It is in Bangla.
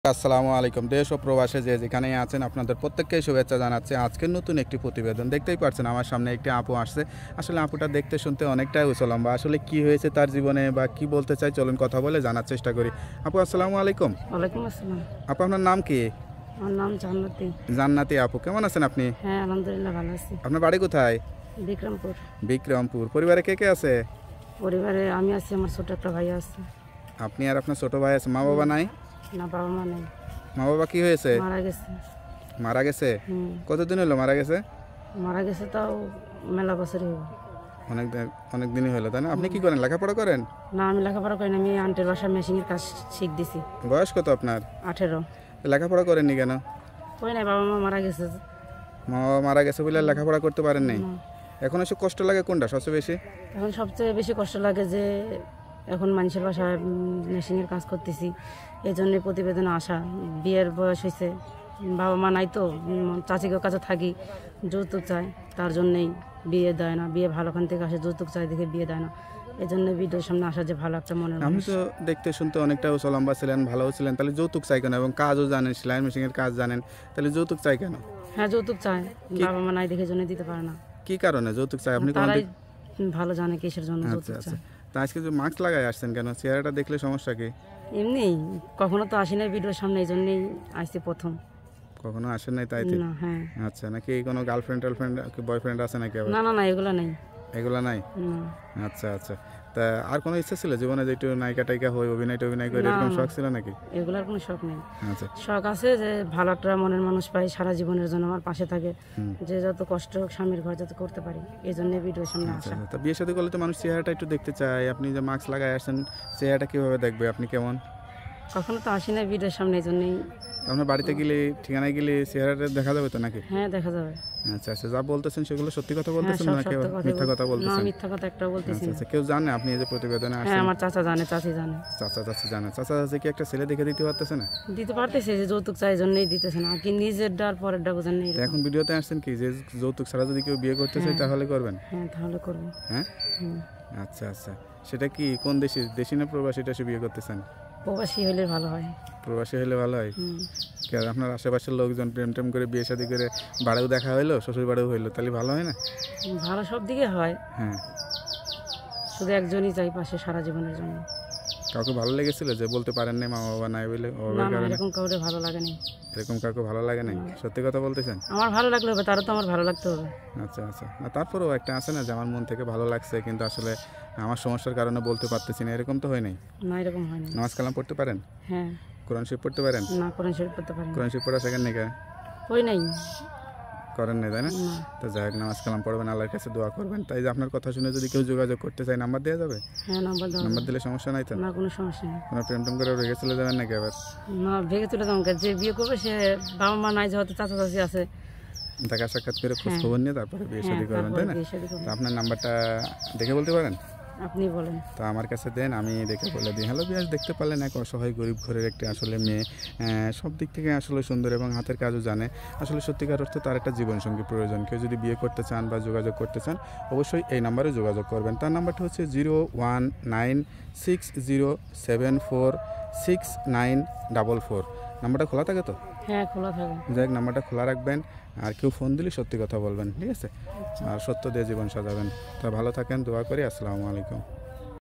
আসসালামু আলাইকুম। দেশ ও প্রবাসে যে যেখানেই আছেন আপনাদের প্রত্যেককেই শুভেচ্ছা জানাচ্ছি। আজকের নতুন একটি প্রতিবেদন দেখতেই পাচ্ছেন আমার সামনে একটি আপু আসছে। আসলে আপুটা দেখতে শুনতে অনেকটাই উঁচুলম্বা। আসলে কি হয়েছে তার জীবনে বা কি বলতে চাই চলুন কথা বলে জানার চেষ্টা করি। আপু আসসালামু আলাইকুম। ওয়ালাইকুম আসসালাম। আপু আপনার নাম কি? আমার নাম জান্নাতি। জান্নাতি আপু, কেমন আছেন আপনি? হ্যাঁ, আলহামদুলিল্লাহ ভালো আছি। আপনার বাড়ি কোথায়? বিক্রমপুর। বিক্রমপুর। পরিবারে কে কে আছে? পরিবারে আমি আছি, আমার ছোট একটা ভাই আছে। আপনি আর আপনার ছোট ভাই আছে, মা বাবা নাই? না, বাবা মা নেই, মা বাবা কি হয়েছে? মারা গেছে। মারা গেছে? হুম, কতদিন হলো মারা গেছে? মারা গেছে তাও মেলা বছরই হলো। অনেক দিনই হলো, তাই না? আপনি কি করেন, লেখাপড়া করেন? না, আমি লেখাপড়া করি না, আমি আন্টির বাসায় মেশিনের কাজ শিখ দিছি। বয়স কত আপনার? 18। লেখাপড়া করেননি কেন? কই নাই, বাবা মা মারা গেছে। মা বাবা মারা গেছে বলে লেখাপড়া করতে পারেন নাই? না। এখন এসে কষ্ট লাগে কোনটা সবচেয়ে বেশি? এখন সবচেয়ে বেশি কষ্ট লাগে যে এখন মানুষের বাসায় মেশিনের কাজ করতেছি, এই জন্যে প্রতিবেদনে আসা। বিয়ের বয়স হয়েছে, বাবা মা নাই তো, চাচিকের কাছে থাকি, যৌতুক চায়, তার জন্যেই বিয়ে দেয় না। বিয়ে ভালোখান থেকে আসে, যৌতুক চাই দেখে বিয়ে দেয় না। এই জন্য ভিডিওর সামনে আসা যে ভালো একটা মনের আপনি মানুষ। তো দেখতে শুনতে অনেকটা লম্বা ছিলেন, ভালো ছিলেন, তাহলে যৌতুক চাই কেন? এবং কাজও জানেন, সেলাই মেশিনের কাজ জানেন, তাহলে যৌতুক চাই কেন? হ্যাঁ, যৌতুক চায়, বাবা মা নাই দেখে জন্য দিতে পারে না। কি কারণে যৌতুক চাই আপনি? তারাই ভালো জানে কিসের জন্য আচ্ছা যৌতুক আচ্ছা, চায়। তা আজকে যে মাস্ক লাগাই আসছেন কেন? চেহারাটা দেখলে সমস্যা কি? এমনি কখনো তো আসি না ভিডিওর সামনে, এই জন্যেই আসছি প্রথম। কখনো আসেন নাই তাই? না। হ্যাঁ। আচ্ছা, নাকি কোনো গার্লফ্রেন্ড টার্লফ্রেন্ড বয়ফ্রেন্ড আছে নাকি আবার? না না না, এগুলো নাই। এগুলা নাই? না আচ্ছা আচ্ছা, তা আর কোনো ইচ্ছা ছিল জীবনে যে একটু নায়িকা টাইকা হই, অভিনয় করে, না, এরকম না। শখ ছিল নাকি? এগুলার কোনো শখ নেই। আচ্ছা। শখ আছে যে ভালো একটা মনের মানুষ পাই, সারা জীবনের জন্য আমার পাশে থাকে, হুম। যে যত কষ্ট হোক স্বামীর ঘর যাতে করতে পারি, এই জন্য ভিডিওর সামনে আচ্ছা আসা। আচ্ছা, তা বিয়ে শাদী করলে তো মানুষ চেহারাটা একটু দেখতে চায়। আপনি যে মাস্ক লাগাই আসছেন, চেহারাটা কিভাবে দেখবে? আপনি কেমন? কখনো তো আসি না ভিডিওর সামনে, এই জন্যই। আপনার বাড়িতে গেলে, ঠিকানায় গেলে চেহারাটা দেখা যাবে তো নাকি? হ্যাঁ, দেখা যাবে। আচ্ছা আচ্ছা, যা বলতেছেন সেগুলো সত্যি কথা হ্যাঁ, বলতেছেন সব নাকি সত্য কথা মিথ্যা কথা না, বলতেছেন? মিথ্যা কথা একটাও বলতেছি আচ্ছা না। আচ্ছা, কেউ জানে আপনি এই যে প্রতিবেদনে হ্যাঁ, আসছেন? আমার চাচা জানে, চাচি জানে। চাচা চাচি জানে? চাচা চাচি কি একটা ছেলে দেখে দিতে পারতেছে না? দিতে পারতেছে, যে যৌতুক চাই, এই জন্যই দিতেছে না। কি নিজের ডার পরের ডা বোঝেন নেই। তা এখন ভিডিওতে আসছেন কি যে যৌতুক ছাড়া যদি কেউ বিয়ে করতে চায় তাহলে করবেন? হ্যাঁ, তাহলে করবো। হ্যাঁ। হুম। আচ্ছা আচ্ছা, সেটা কি কোন দেশি, দেশি না প্রবাসী দেশে বিয়ে করতেছেন? প্রবাসী হলে ভালো হয়। প্রবাসী হলে ভালো হয়? হুম। কি আর আপনার আশেপাশের লোকজন প্রেম টেম করে বিয়ে শাদী করে বাড়িও দেখা হইলো, শ্বশুর বাড়িও হইলো, তাহলে ভালো হয় না? ভালো সব দিকে হয়, হ্যাঁ। শুধু একজনই চাই পাশে সারা জীবনের জন্য। কাউকে ভালো লেগেছিল যে বলতে পারেন না মা বাবা নাই বলে না অভাবের না, কারণে? এরকম কাউরে ভালো লাগেনি। এরকম কাউকে ভালো লাগে নাই? সত্যি কথা বলতেছেন? আমার ভালো লাগলে হবে, তারও তো আমার ভালো লাগতে হবে। আচ্ছা আচ্ছা, না তারপরেও একটা আছে না যে আমার মন থেকে ভালো লাগছে কিন্তু আসলে আমার সমস্যার কারণে বলতে পারতেছি না, এরকম তো হয় নাই? না, এরকম হয়নি। নামাজ কালাম পড়তে পারেন? হ্যাঁ। কোরআন শরীফ পড়তে পারেন? না, কোরআন শরীফ পড়তে পারি না। কোরআন শরীফ পড়া শেখেন নাকি? ওই নাই। করেন নাই, তাই না? না। তো যাই হোক, নামাজ কালাম পড়বেন, আল্লাহর কাছে দোয়া করবেন। তাই যে আপনার কথা শুনে যদি কেউ যোগাযোগ করতে চায় নাম্বার দেওয়া যাবে? হ্যাঁ, নাম্বার দাও। নাম্বার দিলে সমস্যা নাই তো? না, কোনো সমস্যা নেই। কোনো প্রেম টেম করে রেখে চলে যাবেন নাকি আবার? না, ভেঙে চলে যাবো। যে বিয়ে করবে সে বাবা মা নাই, যেহেতু চাচা চাচি আছে। দেখা সাক্ষাৎ করে খোঁজ খবর নিয়ে তারপরে বিয়ে শাদী করবেন, তারপরে তাই না? বিয়ে শাদী করবো। তো আপনার নাম্বারটা দেখে বলতে পারেন? আপনি বলেন। তো আমার কাছে দেন, আমি দেখে বলে দিই। হ্যালো বিয়াস, দেখতে পারলেন এক অসহায় গরিব ঘরের একটি আসলে মেয়ে, সব দিক থেকে আসলে সুন্দর এবং হাতের কাজও জানে। আসলে সত্যিকার অর্থে তার একটা জীবনসঙ্গী প্রয়োজন। কেউ যদি বিয়ে করতে চান বা যোগাযোগ করতে চান অবশ্যই এই নাম্বারে যোগাযোগ করবেন। তার নাম্বারটি হচ্ছে 01960746944। নাম্বারটা খোলা থাকে তো? হ্যাঁ, খোলা থাকে। যাই হোক, নাম্বারটা খোলা রাখবেন। আর কেউ ফোন দিলে সত্যি কথা বলবেন, ঠিক আছে? আর সত্য দিয়ে জীবন সাজাবেন। তা ভালো থাকেন, দোয়া করি। আসসালামু আলাইকুম।